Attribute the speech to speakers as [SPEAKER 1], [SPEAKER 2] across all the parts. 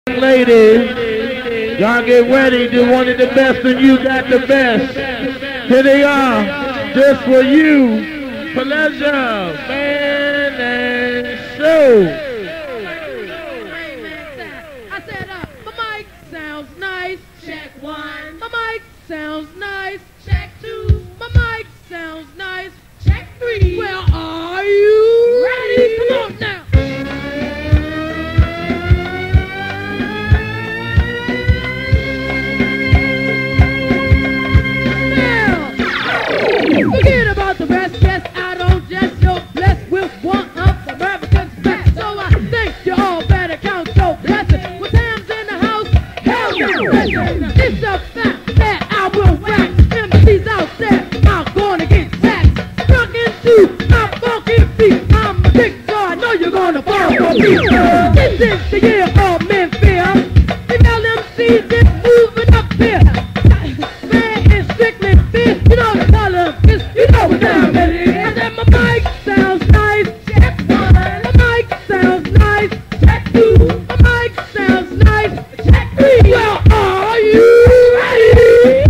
[SPEAKER 1] Ladies, y'all get ready to one of the best, and you got the best. Here they are, just for you. Pleasure, man, and show.
[SPEAKER 2] I said, my mic sounds nice. Check one. My mic sounds nice. Check two. My mic sounds nice. Check three. Well, are you ready? Come on now. Forget about the rest, yes, I don't jest. You're blessed with one of America's best. So I think you all better count your blessings. With hands in the house, hell yeah. It's a fact that I will wax MCs out there. I'm gonna get taxed. Struck into my funky beat. I'm a dick, so I know you're gonna fall for me. This is the year all men fear. Female MCs is moving up here. Man, it's strictly fierce. You know the color. You know what time it is. I said my mic sounds nice. Check one. My mic sounds nice. Check two. My mic sounds nice. Check three. Well, are you ready?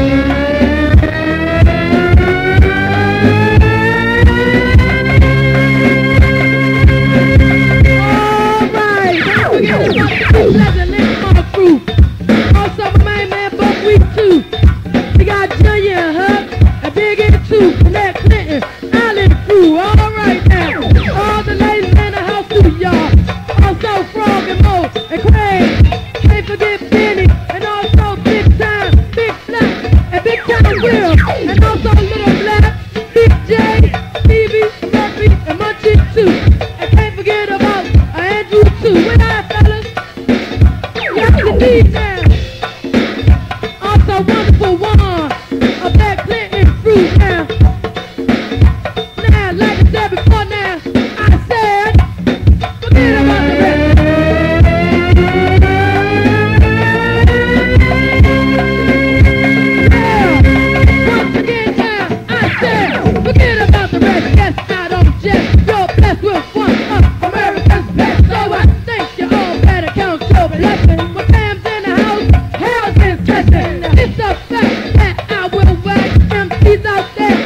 [SPEAKER 2] All right. Don't forget about the Pleasant Link on the crew. Also my main man, Buckwheat too. We got Junior and Hub. Big into Connect Clinton, Island crew, all right now. All the ladies in the house too, y'all. Also Frog and Mo and Craig. Can't forget Benny, and also Big Time, Big Black, and Big Time Will. And also Little Black, Big J, Stevie, Murphy, and Munchie too. And can't forget about Andrew too. With that, fellas. Got the D now. Also Wonderful One, a Black Clinton. Now, like I said before now, I said, forget about the rest. Yeah, once again now, I said, forget about the rest. Yes, I don't jest. You're blessed with one of America's best. So I think you all better count your blessings. With fams in the house, hell's in session. It's a fact that I will wax MCs out there.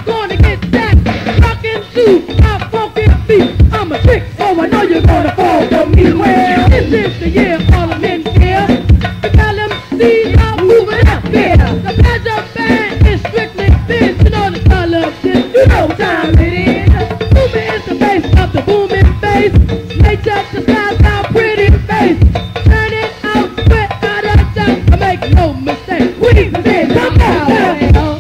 [SPEAKER 2] My funky beat, I'm a trick, so I know you're gonna fall for me. Well, this is the year all the men fear. The LMCs are moving up here. The Pleasure Band is strictly biz. You know the color of this, you know what time it is. Moving is the bass of the booming bass. Nature the skies our pretty face. Turn it out, spit out of dust. I make no mistake. We did come out.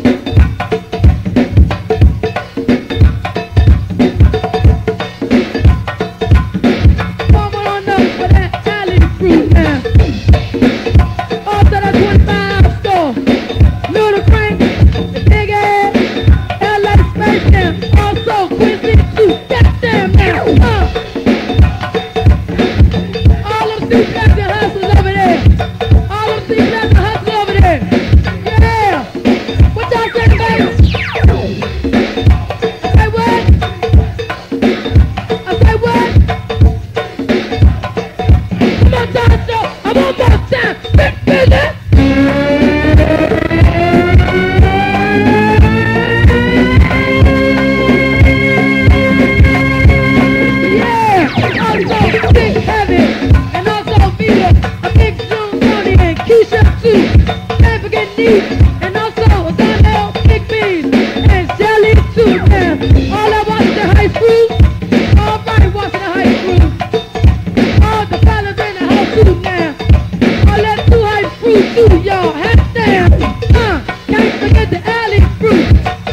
[SPEAKER 2] And also Donnell, Big Beans, and Jelly too. All I watch the high school. All right, watch the high school. All the fellas in the house too now. All that two high school too, y'all. Hands down. Can't forget the alley crew.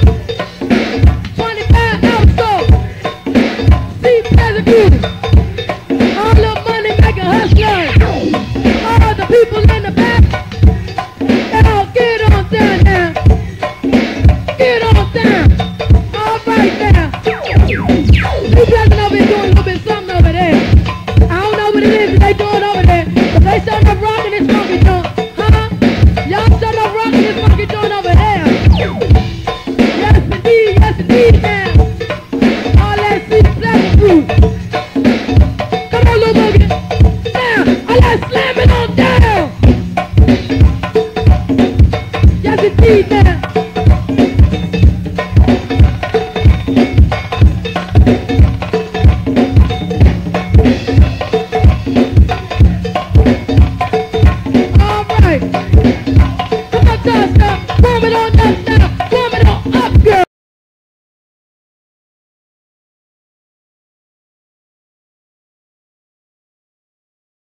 [SPEAKER 2] 25 outsole. See Pleasant crew. All the money making hustlers. All the people in the back. Get on down now. Get on down. All right now. You Pleasant over here doing a little bit something over there. I don't know what it is that they doing over there, but they starting up rocking this